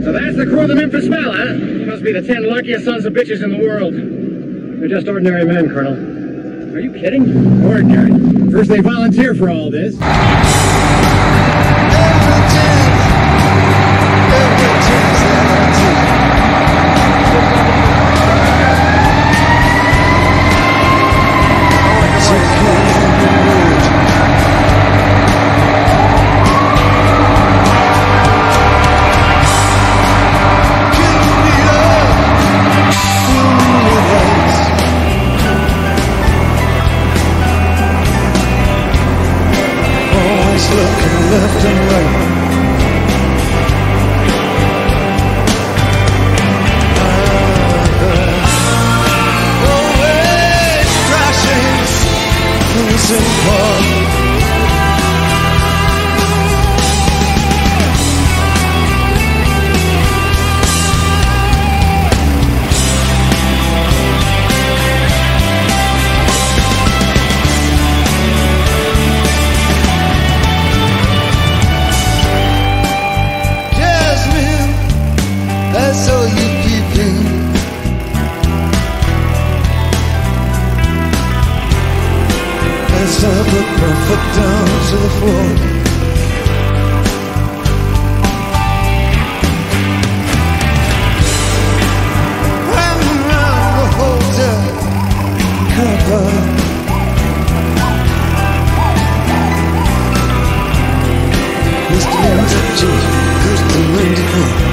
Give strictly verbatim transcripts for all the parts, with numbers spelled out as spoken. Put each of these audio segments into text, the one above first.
So that's the crew of the Memphis Belle, huh? You must be the ten luckiest sons of bitches in the world. They're just ordinary men, Colonel. Are you kidding? Ordinary. First they volunteer for all this. Left and right. Always crashing in the same car. That's all you keep in. As I put my foot down to the floor, round and round the hotel car park. Mister Vintage, Mister Vintage.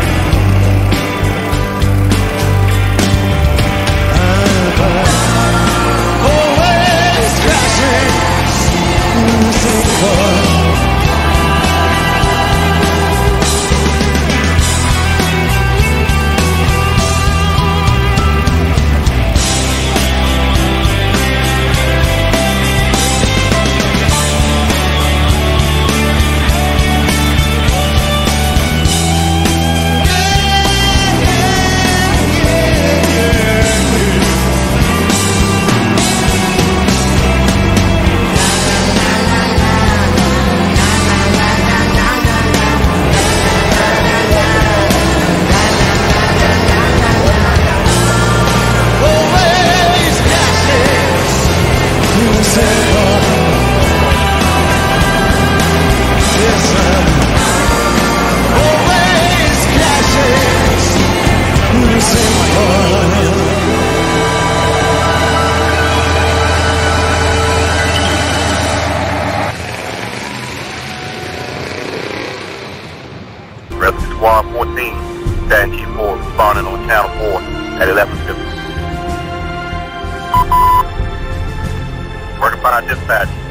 Squad fourteen, Stand Chief four, responding on Channel four at eleven fifty. Working by dispatch.